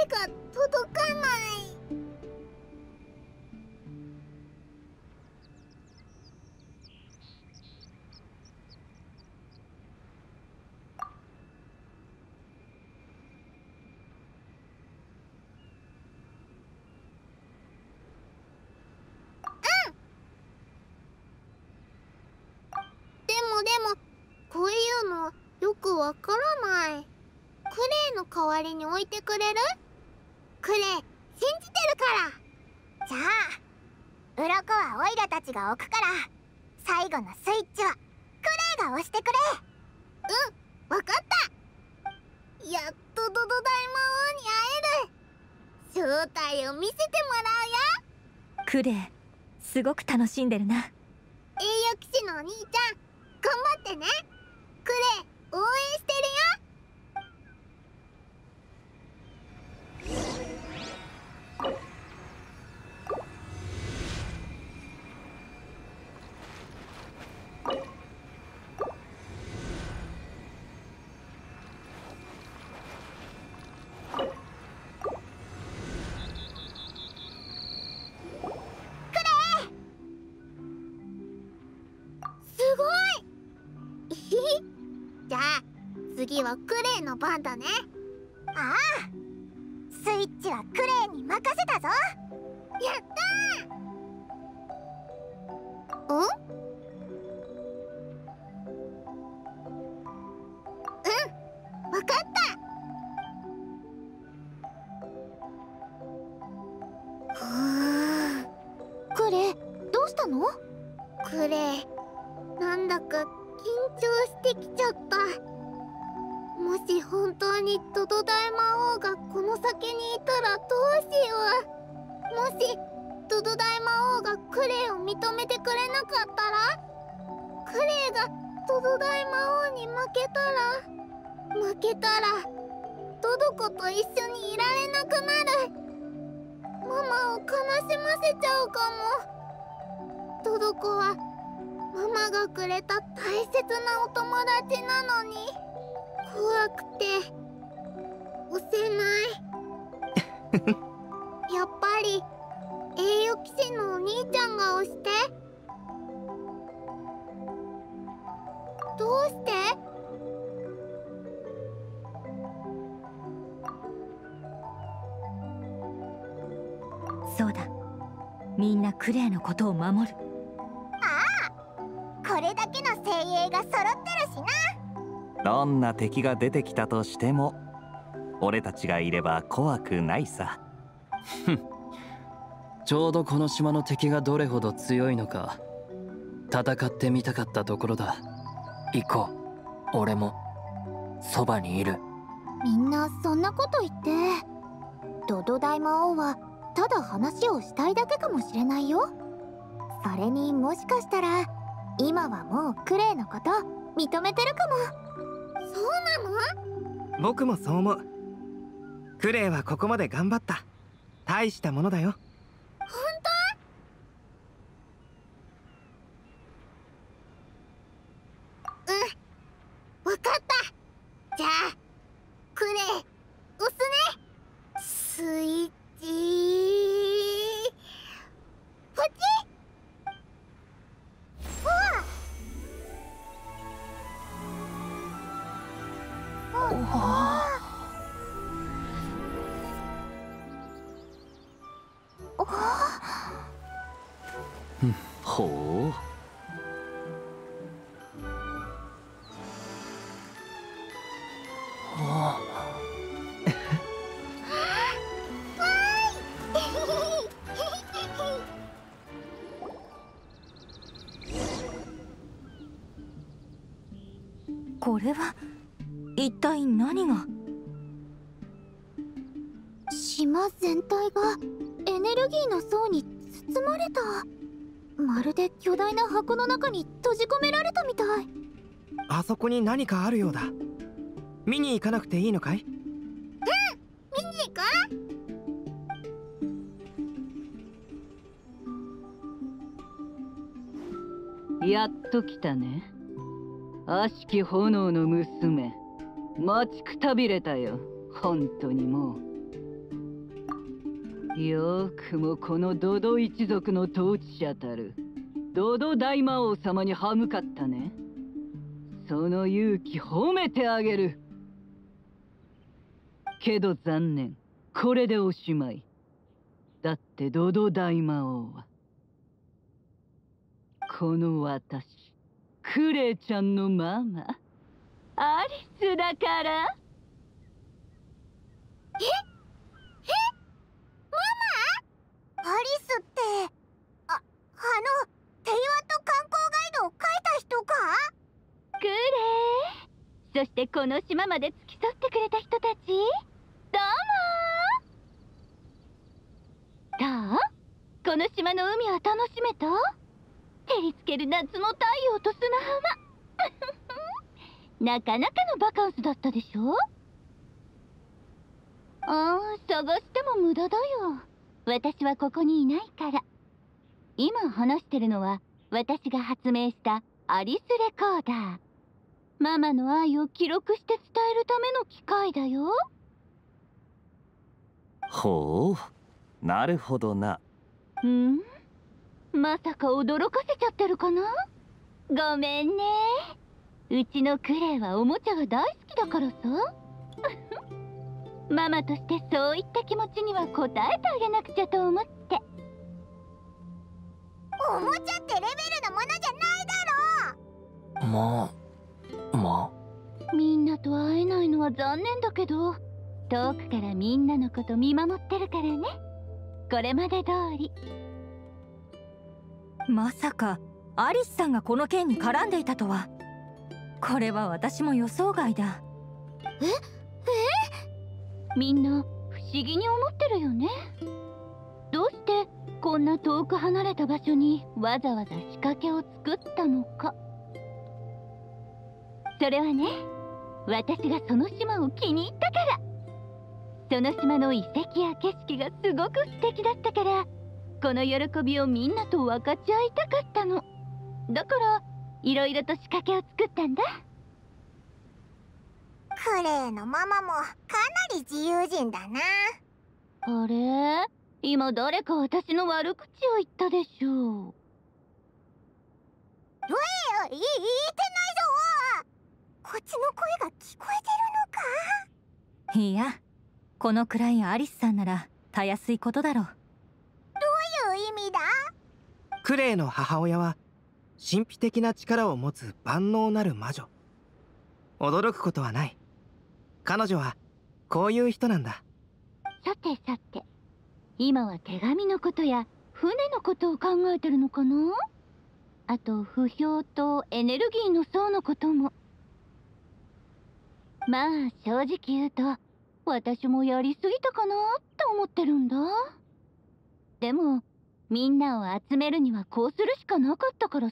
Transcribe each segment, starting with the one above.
が届かない。でもこういうのよくわからない。クレイの代わりに置いてくれる？クレイ信じてるから。じゃあ鱗はオイラたちが置くから、最後のスイッチはクレイが押してくれ。うん、わかった。やっとドド大魔王に会える。正体を見せてもらうよ。 クレイすごく楽しんでるな。 栄誉騎士のお兄ちゃん頑張ってね。クレイ応援してるよ。すごいじゃあ次はクレイの番だね。ああ、スイッチはクレイに任せたぞ。やったー。うん、わかった。クレイどうしたの？クレイなんだか緊張してきちゃった。もし本当にドド大魔王がこの先にいたらどうしよう。もしドド大魔王がクレイを認めてくれなかったら、クレイがドド大魔王に負けたらドドコと一緒にいられなくなる。ママを悲しませちゃうかも。ドドコはママがくれた大切なお友達なのに、怖くて押せないやっぱり栄誉騎士のお兄ちゃんが押して。どうして？ そうだ、みんなクレイのことを守る。 これだけの精鋭が揃ってるしな。 どんな敵が出てきたとしても俺たちがいれば怖くないさ。 ちょうどこの島の敵がどれほど強いのか戦ってみたかったところだ。行こう、俺もそばにいる。 みんなそんなこと言って。ドド大魔王はただ話をしたいだけかもしれないよ。それにもしかしたら今はもうクレイのこと認めてるかも。そうなの？ 僕もそう思う。クレイはここまで頑張った。大したものだよ。 本当？うん、わかった。じゃあクレイ押すね。スイッチポチッ。 ほう。 これは一体何が？ 島全体がエネルギーの層に包まれた。まるで巨大な箱の中に閉じ込められたみたい。 あそこに何かあるようだ。見に行かなくていいのかい？ 見に行く？ やっと来たね。悪しき炎の娘。待ちくたびれたよ。本当にもう。 よくもこのドド一族の統治者たるドド大魔王様に歯向かったね。その勇気褒めてあげる。けど残念、これでおしまい。だってドド大魔王はこの私、クレイちゃんのママアリスだから。 アリスって、テイワと観光ガイドを書いた人か？ クレイ、そしてこの島まで付き添ってくれた人たち、どうも。どう？この島の海は楽しめた？照りつける夏の太陽と砂浜なかなかのバカンスだったでしょ？探しても無駄だよ。私はここにいないから。今話してるのは私が発明したアリスレコーダー。ママの愛を記録して伝えるための機械だよ。 ほう、なるほどな。 まさか驚かせちゃってるかな？ごめんね。うちのクレイはおもちゃが大好きだからさ。ママとしてそういった気持ちには応えてあげなくちゃと思って。 おもちゃってレベルのものじゃないだろ。 もうみんなと会えないのは残念だけど、遠くからみんなのこと見守ってるからね。これまで通り。 まさかアリスさんがこの件に絡んでいたとは。これは私も予想外だ。 みんな不思議に思ってるよね。どうしてこんな遠く離れた場所にわざわざ仕掛けを作ったのか。それはね、私がその島を気に入ったから。その島の遺跡や景色がすごく素敵だったから、この喜びをみんなと分かち合いたかったの。だからいろいろと仕掛けを作ったんだ。 クレイのママもかなり自由人だな。 あれ？今誰か私の悪口を言ったでしょう。 言ってないぞ。こっちの声が聞こえてるのか？ いや、このくらいアリスさんならたやすいことだろう。 どういう意味だ？ クレイの母親は神秘的な力を持つ万能なる魔女。驚くことはない。彼女はこういう人なんだ。 さてさて、今は手紙のことや船のことを考えてるのかな？あと不評とエネルギーの層のことも。まあ正直言うと私もやりすぎたかなって思ってるんだ。でもみんなを集めるにはこうするしかなかったからさ。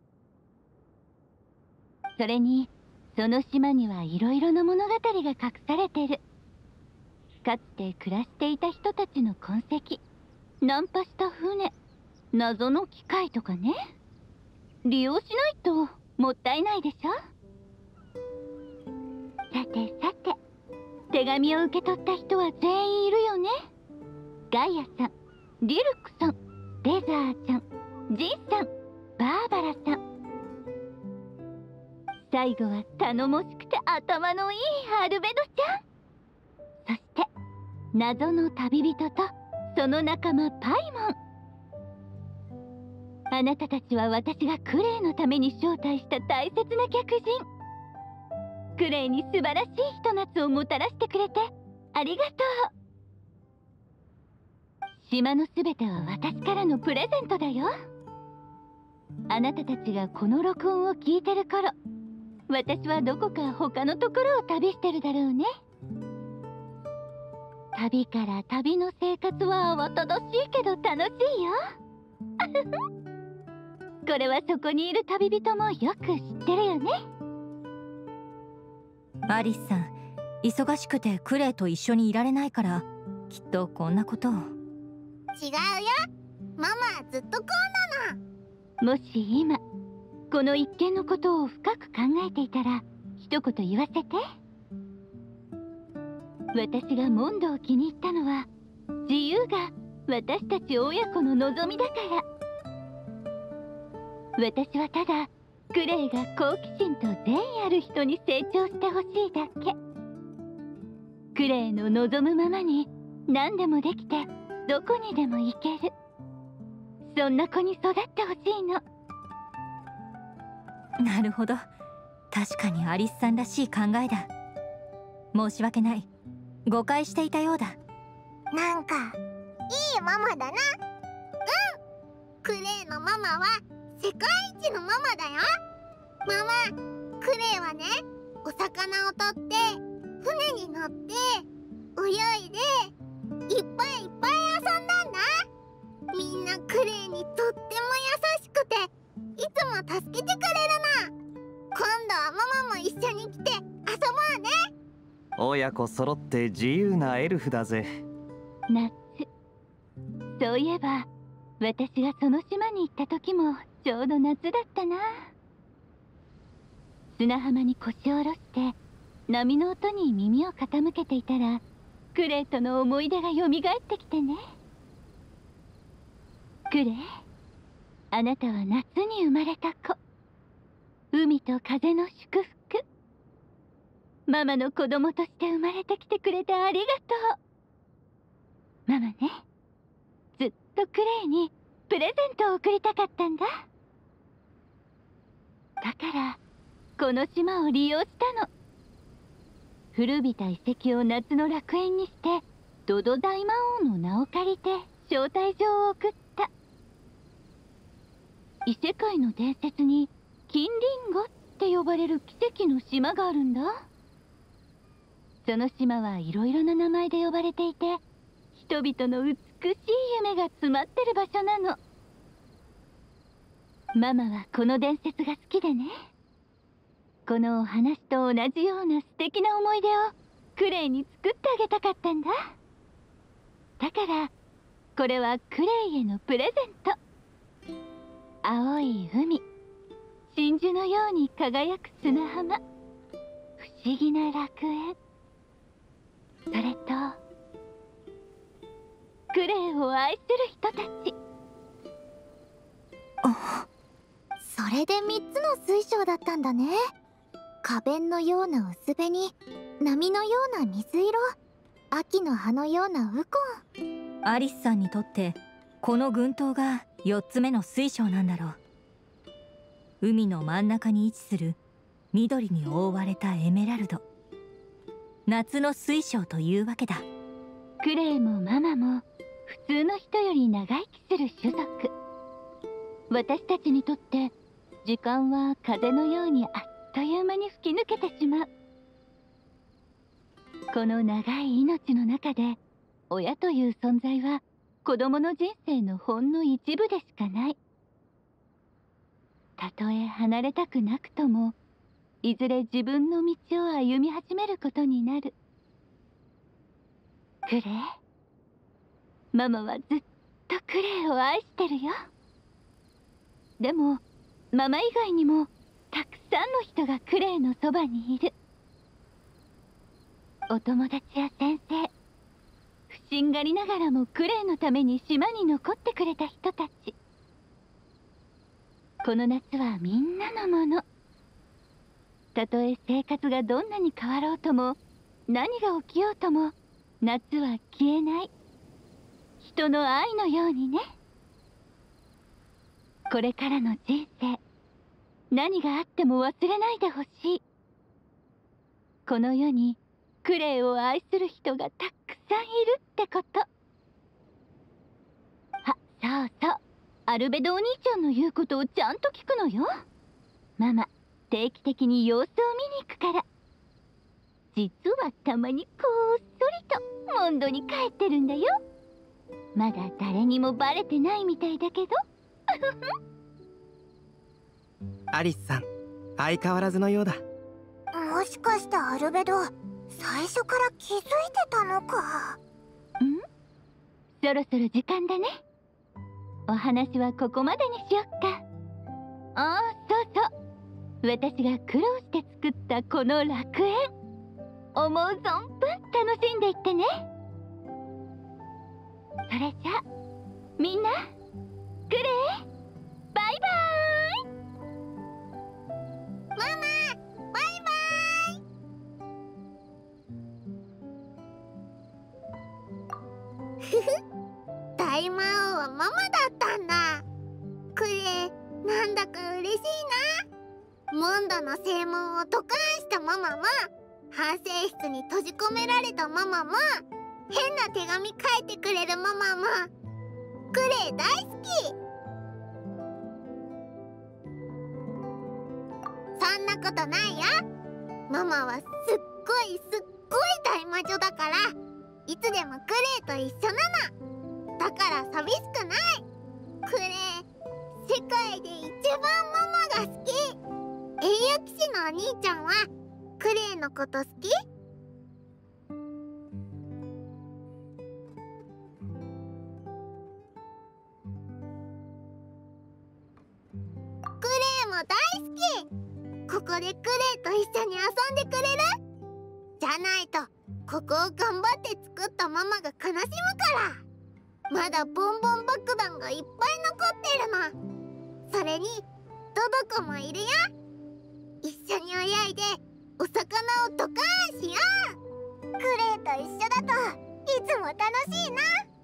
それにその島にはいろいろな物語が隠されてる。かつて暮らしていた人たちの痕跡、ナンパした船、謎の機械とかね。利用しないともったいないでしょ。さてさて、手紙を受け取った人は全員いるよね。ガイアさん、リルクさん、レザーちゃん、ジンさん、バーバラさん。最後は頼もしくて頭のいいアルベドちゃん。そして謎の旅人とその仲間パイモン。あなたたちは私がクレイのために招待した大切な客人。クレイに素晴らしいひと夏をもたらしてくれてありがとう。島のすべては私からのプレゼントだよ。あなたたちがこの録音を聞いてる頃、私はどこか他のところを旅してるだろうね。旅から旅の生活は慌ただしいけど楽しいよ。これはそこにいる旅人もよく知ってるよね。 アリスさん、忙しくてクレイと一緒にいられないから、きっとこんなことを。 違うよ、ママずっとこうなの。 もし今この一件のことを深く考えていたら一言言わせて。私がモンドを気に入ったのは自由が私たち親子の望みだから。私はただクレイが好奇心と善意ある人に成長してほしいだけ。クレイの望むままに何でもできてどこにでも行ける、そんな子に育ってほしいの。 なるほど、確かにアリスさんらしい考えだ。申し訳ない、誤解していたようだ。 なんかいいママだな。クレイのママは世界一のママだよ。ママ、クレイはね、お魚を取って船に乗って泳いでいっぱいいっぱい遊んだんだ。みんなクレイにとっても優しくていつも助けてくれるな。今度はママも一緒に来て遊ぼうね。 親子揃って自由なエルフだぜ。 夏、そういえば私がその島に行った時もちょうど夏だったな。砂浜に腰を下ろして波の音に耳を傾けていたら、クレイとの思い出がよみがえってきてね。クレイ、あなたは夏に生まれた子。海と風の祝福。ママの子供として生まれてきてくれてありがとう。ママね、ずっとクレイにプレゼントを贈りたかったんだ。だからこの島を利用したの。古びた遺跡を夏の楽園にしてドド大魔王の名を借りて招待状を送った。異世界の伝説に金リンゴって呼ばれる奇跡の島があるんだ。その島はいろいろな名前で呼ばれていて、人々の美しい夢が詰まってる場所なの。ママはこの伝説が好きでね、このお話と同じような素敵な思い出をクレイに作ってあげたかったんだ。だからこれはクレイへのプレゼント。青い海、真珠のように輝く砂浜、不思議な楽園、それとクレイを愛する人たち。 それで3つの水晶だったんだね。花弁のような薄紅、波のような水色、秋の葉のようなウコン。 アリスさんにとってこの群島が4つ目の水晶なんだろう。海の真ん中に位置する緑に覆われたエメラルド、夏の水晶というわけだ。 クレイもママも普通の人より長生きする種族。私たちにとって時間は風のようにあっという間に吹き抜けてしまう。この長い命の中で親という存在は子供の人生のほんの一部でしかない。たとえ離れたくなくとも、いずれ自分の道を歩み始めることになる。クレイ、ママはずっとクレイを愛してるよ。でもママ以外にもたくさんの人がクレイのそばにいる。お友達や先生、不審がりながらもクレイのために島に残ってくれた人たち。この夏はみんなのもの。たとえ生活がどんなに変わろうとも、何が起きようとも、夏は消えない。人の愛のようにね。これからの人生、何があっても忘れないでほしい。この世にクレイを愛する人がたくさんいるってこと。そうそう、アルベドお兄ちゃんの言うことをちゃんと聞くのよ。ママ、定期的に様子を見に行くから。実はたまにこっそりとモンドに帰ってるんだよ。まだ誰にもバレてないみたいだけど。 アリスさん、相変わらずのようだ。 もしかしてアルベド、最初から気づいてたのか。 そろそろ時間だね。お話はここまでにしよっか。そうそう、私が苦労して作ったこの楽園、思う存分楽しんでいってね。それじゃみんなクレイバイバーイ。 ママバイバイ。ふふ、大魔王はママだったんだ。クレイ、なんだか嬉しいな。モンドの正門をドカンしたママも、反省室に閉じ込められたママも、変な手紙書いてくれるママも、クレイ大好き。そんなことないよ。ママはすっごい大魔女だから、いつでもクレイと一緒なの。だから寂しくない。クレイ、世界で一番ママが好き。英雄騎士のお兄ちゃんはクレイのこと好き？クレイも大好き。ここでクレイと一緒に遊んでくれる？じゃないとここを頑張って作ったママが悲しむから。まだボンボン爆弾がいっぱい残ってるの。それにトドコもいるよ。一緒に泳いでお魚をドカーンしよう。クレイと一緒だといつも楽しいな。